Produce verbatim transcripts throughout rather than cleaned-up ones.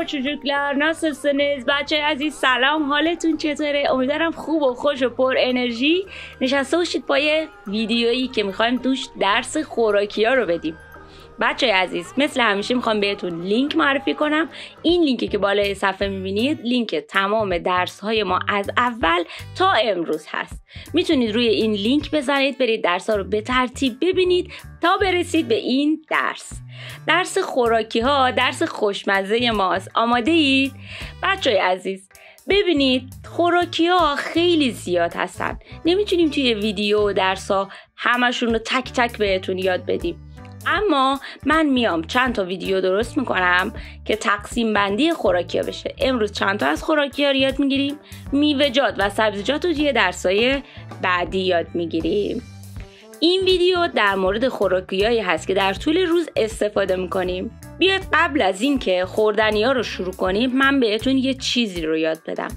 çocuklar nasılsınız؟ بچه عزیز سلام، حالتون چطوره؟ امیدوارم خوب و خوش و پر انرژی نشسته باشید پای ویدیویی که میخوایم توش درس خوراکی ها رو بدیم. بچه عزیز مثل همیشه میخوام بهتون لینک معرفی کنم. این لینکی که بالای صفحه میبینید لینک تمام درس های ما از اول تا امروز هست. میتونید روی این لینک بزنید، برید درس ها رو به ترتیب ببینید تا برسید به این درس. درس خوراکی ها درس خوشمزه ماست. آماده اید؟ بچه عزیز ببینید خوراکی ها خیلی زیاد هستن، نمیتونیم توی ویدیو و درس ها همشون رو تک تک بهتون یاد بدیم، اما من میام چند تا ویدیو درست میکنم که تقسیم بندی خوراکی ها بشه. امروز چند تا از خوراکی ها رو یاد میگیریم، میوه‌جات و سبزیجات رو توی درسای بعدی یاد میگیریم. این ویدیو در مورد خوراکیایی هست که در طول روز استفاده میکنیم. بیاید قبل از این که خوردنی ها رو شروع کنیم من بهتون یه چیزی رو یاد بدم.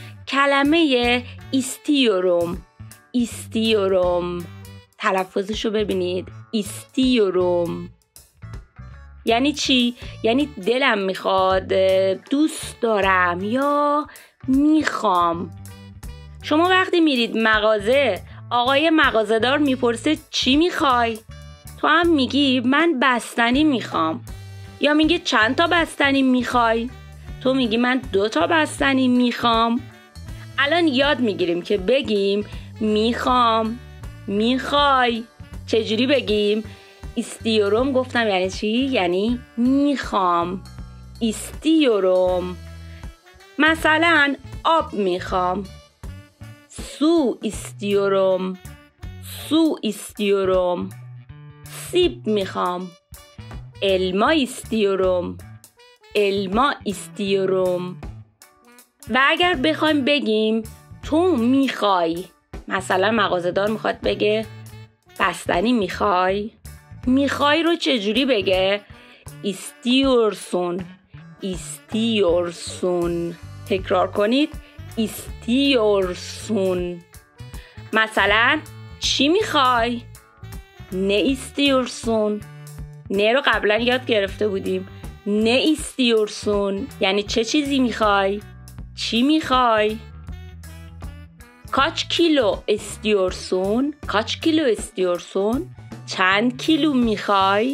کلمه استیوروم، استیوروم تلفظش رو ببینید، استیوروم یعنی چی؟ یعنی دلم میخواد، دوست دارم یا میخوام. شما وقتی میرید مغازه آقای مغازه‌دار میپرسه چی میخوای؟ تو هم میگی من بستنی میخوام، یا میگه چند تا بستنی میخوای؟ تو میگی من دو تا بستنی میخوام. الان یاد میگیریم که بگیم میخوام، میخوای. چجوری بگیم؟ استیوروم گفتم یعنی چی؟ یعنی میخوام، استیوروم. مثلا آب میخوام، سو استیوروم، سو استیوروم. سیب میخوام، الما استیوروم، الما استیوروم. و اگر بخوایم بگیم تو میخوای، مثلا مغازه‌دار میخواد بگه بستنی میخوای، میخوای رو چجوری بگه؟ استیورسون، استیورسون. تکرار کنید، استیورسون. مثلا چی میخوای؟ نه استیورسون. نه رو قبلا یاد گرفته بودیم. نه استیورسون یعنی چه چیزی میخوای؟ چی میخوای؟ کاچ کیلو استیورسون، کاچ کیلو استیورسون چند کیلو میخوای؟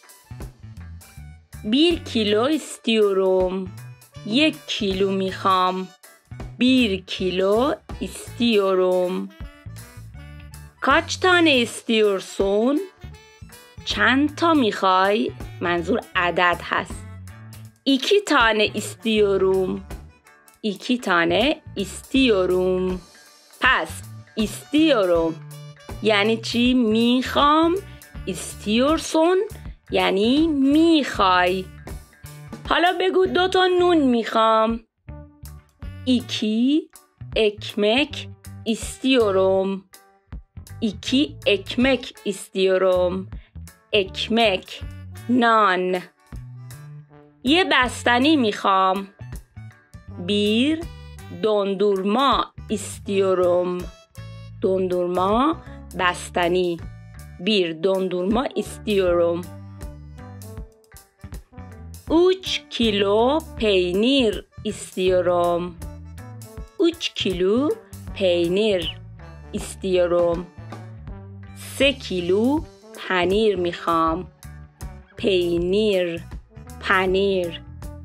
بیر کیلو استیوروم، یک کیلو میخوام، بیر کیلو استیوروم. کاچ تانه استیورسون چند تا میخوای؟ منظور عدد هست. ایکی تانه استیوروم، ایکی تانه استیوروم. پس استیوروم یعنی چی؟ میخوام. استیورسون یعنی میخوای. حالا بگو دو تا نون میخوام. ایکی ekmek istiyorum. İki ekmek istiyorum. ekmek نان. یه بستنی میخوام. bir dondurma istiyorum. dondurma بستنی. bir dondurma istiyorum. üç kilo peynir istiyorum. üç kilo peynir istiyorum. سه کیلو پنیر میخوام. peynir پنیر.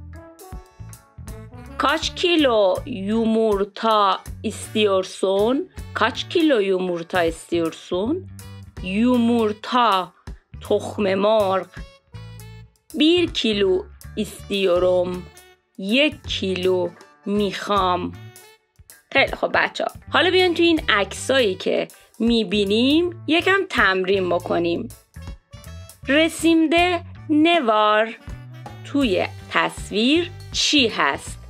Kaç kilo yumurta istiyorsun? Kaç kilo yumurta istiyorsun? Yumurta, تخم مرغ. bir kilo istiyorum. یک کیلو میخوام. خیلی خب بچه ها، حالا بیان توی این عکسایی که میبینیم یکم تمرین بکنیم. رسیمده نوار. توی تصویر چی هست؟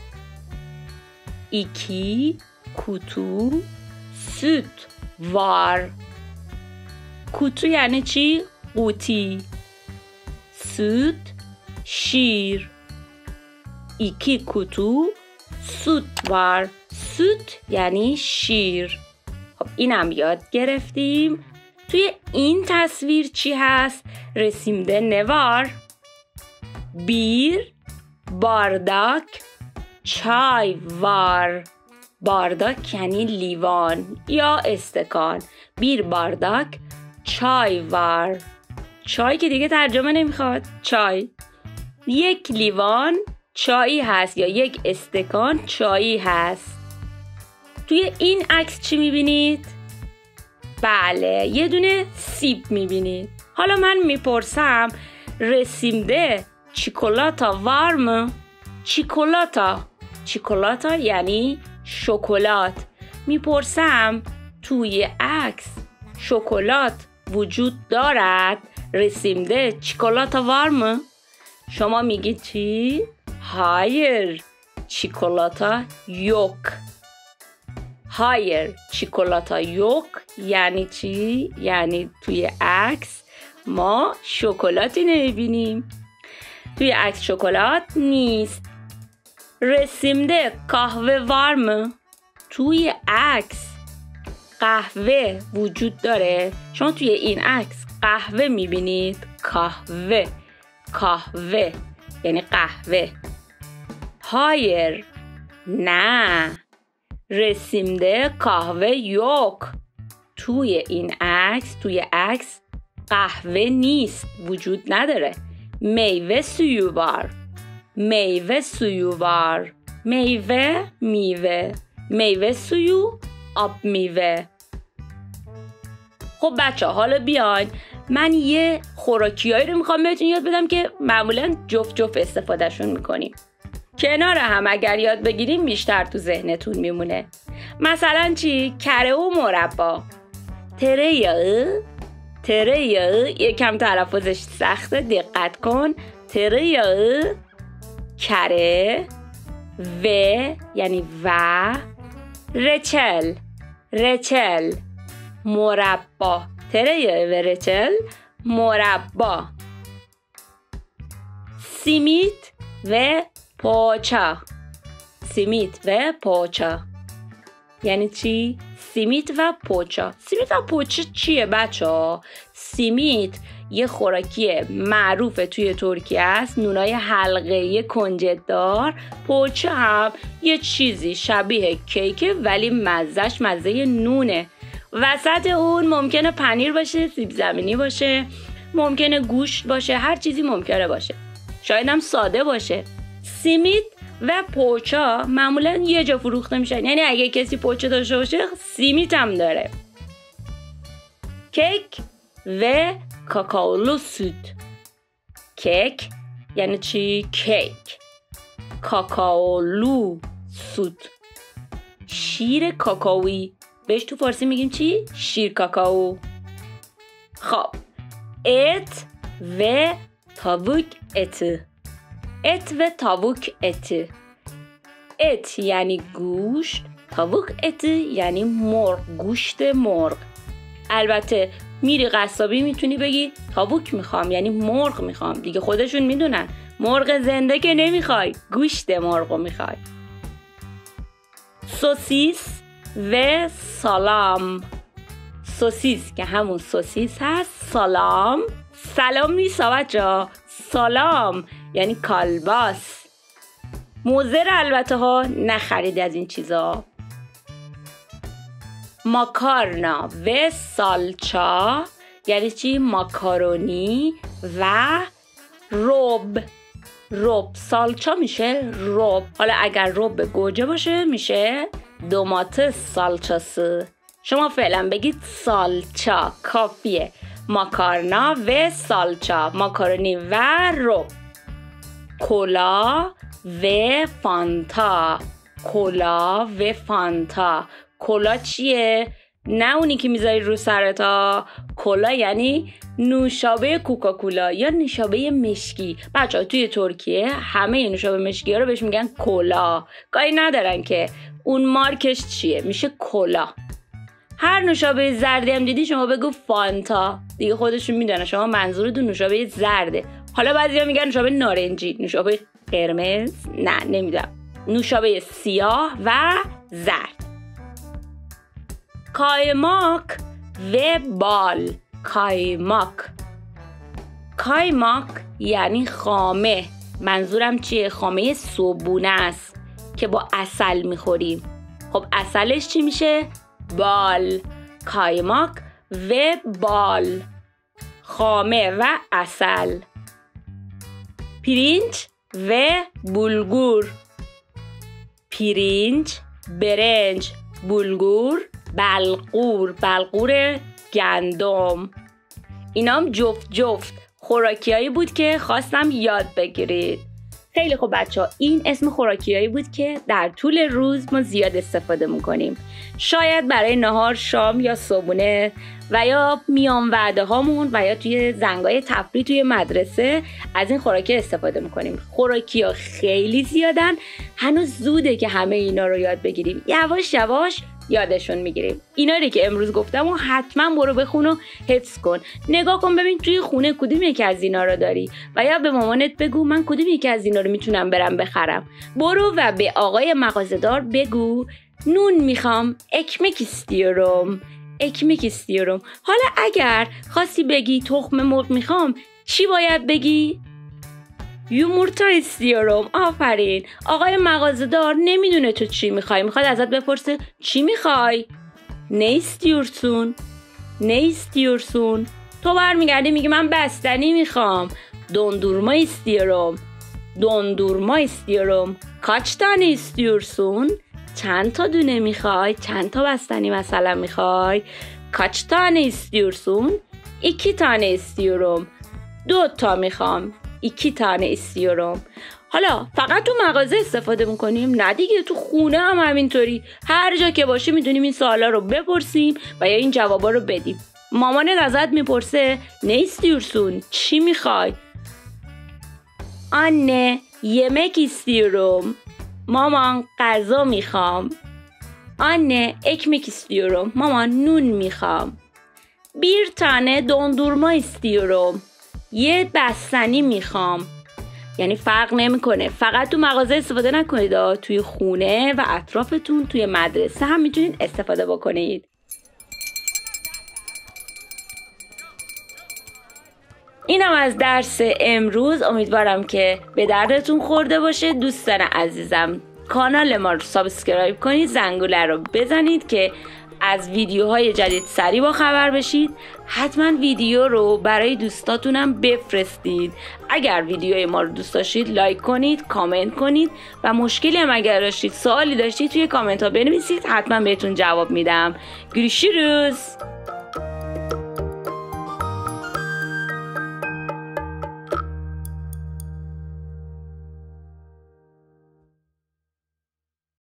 iki kutu süt var. kutu یعنی چی؟ قوطی. süt شیر. iki kutu süt var. süt یعنی شیر. خب اینم یاد گرفتیم. توی این تصویر چی هست؟ رسیمده نوار. bir بارداک چای وار. بارداک یعنی لیوان یا استکان. بیر بارداک چای وار. چای که دیگه ترجمه نمیخواد، چای. یک لیوان چایی هست یا یک استکان چایی هست. توی این عکس چی میبینید؟ بله، یه دونه سیب میبینید. حالا من میپرسم رسیمده چیکولاتا وارم؟ چیکولاتا چیکولاتا یعنی شکلات. میپرسم توی عکس شکلات وجود دارد؟ رسیمده چیکولاتا وارم؟ شما میگید چی؟ هایر چیکولاتا یوک. هایر چیکولاتا یوک یعنی چی؟ یعنی توی عکس ما شکلاتی نمیبینیم. توی عکس شکلات نیست. رسیمده قهوه وارم؟ توی عکس قهوه وجود داره؟ شما توی این عکس قهوه میبینید؟ قهوه قهوه یعنی قهوه. هایر نه. رسیمده قهوه یوک. توی این عکس توی عکس قهوه نیست، وجود نداره. میوه سویو وار. میوه سویو وار. میوه میوه میوه سویو آب میوه. خب بچه ها حالا بیاین من یه خوراکیایی رو میخوام بهتون یاد بدم که معمولا جفت جفت استفادهشون میکنیم. کنار هم اگر یاد بگیریم بیشتر تو ذهنتون میمونه. مثلا چی؟ کره و مربا. تره یا تره یا یکم تلفظش سخته، دقت کن. تره یا کره و یعنی و. رچل رچل مربا. تره یا و رچل مربا. سیمیت و پاچا. سیمیت و پاچا یعنی چی؟ سیمیت و پوچا. سیمیت و پوچا چیه بچه ها؟ سیمیت یه خوراکی معروف توی ترکیه است، نونای حلقه‌ای کنجد دار. پوچا هم یه چیزی شبیه کیکه ولی مزهش مزه نونه. وسط اون ممکنه پنیر باشه، سیب زمینی باشه، ممکنه گوشت باشه، هر چیزی ممکنه باشه، شاید هم ساده باشه. سیمیت و پوچا معمولا یه جا فروخته میشن، یعنی اگه کسی پوچا داشته باشه سیمیت هم داره. کیک و کاکائولو سوت. کیک یعنی چی؟ کیک. کاکائولو سوت شیر کاکائویی. بهش تو فارسی میگیم چی؟ شیر کاکائو. خب ات و تاووک ات. ات و تاووک ات. ات یعنی گوشت، تاووک ات یعنی مرغ، گوشت مرغ. البته میری قصابی میتونی بگی تاووک میخوام یعنی مرغ میخوام، دیگه خودشون میدونن مرغ زنده که نمیخوای، گوشت مرغو میخوای. سوسیس و سالام. سوسیس که همون سوسیس هست، سالام سلام نیست بچه، سالام یعنی کالباس. موزه رو البته ها نخرید از این چیزا. ماکارنا و سالچا یعنی چی؟ ماکارونی و روب. روب سالچا میشه روب. حالا اگر روب گوجه باشه میشه دوماتس سالچاس. شما فعلا بگید سالچا کافیه. ماکارنا و سالچا، ماکارونی و روب. کولا و فانتا. کولا و فانتا. کولا چیه؟ نه اونی که میذاری رو سرتا. کولا یعنی نوشابه کوکاکولا یا نوشابه مشکی. بچه‌ها توی ترکیه همه نوشابه مشکی ها رو بهش میگن کولا. کاری ندارن که اون مارکش چیه، میشه کولا. هر نوشابه زردی هم دیدی شما بگو فانتا، دیگه خودشون میدونن شما منظور دو نوشابه زرده. حالا بعضیا میگن نوشابه نارنجی، نوشابه قرمز، نه نمیدونم، نوشابه سیاه و زرد. کایماک و بال. کایماک. کایماک یعنی خامه. منظورم چیه؟ خامه صبحونه است که با عسل میخوریم. خب عسلش چی میشه؟ بال. کایماک و بال، خامه و عسل. پیرینچ و بولگور. پیرینچ، برنج، بولگور، بلغور. بلغور گندم. اینام جفت جفت خوراکیایی بود که خواستم یاد بگیرید. خیلی خوب بچه ها، این اسم خوراکیایی بود که در طول روز ما زیاد استفاده میکنیم. شاید برای نهار، شام یا صبحونه و یا میان وعده هامون و یا توی زنگای تفریح توی مدرسه از این خوراکی استفاده میکنیم. خوراکی ها خیلی زیادن، هنوز زوده که همه اینا رو یاد بگیریم. یواش یواش یادشون میگیریم. اینا رو که امروز گفتم و حتما برو بخون و حفظ کن. نگاه کن ببین توی خونه کدوم یکی از اینا رو داری و یا به مامانت بگو من کدوم یکی از اینا رو میتونم برم بخرم. برو و به آقای مغازه‌دار بگو نون میخوام، اکمک استیارم، اکمک استیارم. حالا اگر خواستی بگی تخم مرغ میخوام، چی باید بگی؟ یومورتا استیارم. آفرین. آقای مغازه‌دار نمیدونه تو چی میخوای، میخواد ازت بپرسه چی میخوای؟ نه استیورسون، نه استیورسون. تو برمیگردی میگی من بستنی میخوام، دوندورما استیارم، دوندورما استیارم. کاچ تانه استیورسون؟ چند تا دونه میخوای؟ چند تا بستنی مثلا میخوای؟ کاچ تانه استیورسون؟ ایکی تانه استیارم، دو تا میخوام، ایکی تانه استیارم. حالا فقط تو مغازه استفاده میکنیم؟ نه دیگه، تو خونه هم همینطوری. هر جا که باشی میتونیم این سوالا رو بپرسیم و یا این جوابا رو بدیم. مامانت ازت میپرسه نه استیورسون چی میخوای؟ آنه یمک استیارم. مامان غذا میخوام. آنه اکمک استیارم. مامان نون میخوام. بیر تانه دوندورما استیارم. یه بستنی میخوام. یعنی فرق نمیکنه، فقط تو مغازه استفاده نکنید، توی خونه و اطرافتون، توی مدرسه هم میتونید استفاده بکنید. اینم از درس امروز. امیدوارم که به دردتون خورده باشه. دوستان عزیزم، کانال ما رو سابسکرایب کنید، زنگوله رو بزنید که از ویدیوهای جدید سریع با خبر بشید. حتما ویدیو رو برای دوستاتونم بفرستید. اگر ویدیوی ما رو دوست داشتید لایک کنید، کامنت کنید و مشکلی هم اگر داشتید، سوالی داشتید توی کامنت ها بنویسید، حتما بهتون جواب میدم. گریشیروس.